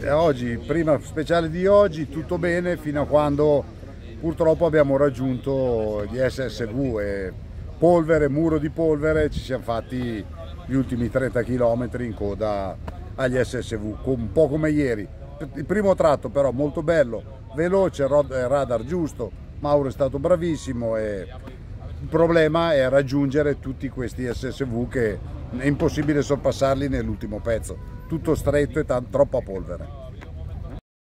oggi, prima speciale di oggi, tutto bene fino a quando purtroppo abbiamo raggiunto gli SSV e polvere, muro di polvere, ci siamo fatti gli ultimi 30 km in coda agli SSV, un po' come ieri. Il primo tratto però molto bello, veloce, radar giusto, Mauro è stato bravissimo e il problema è raggiungere tutti questi SSV che è impossibile sorpassarli nell'ultimo pezzo, tutto stretto e troppa polvere.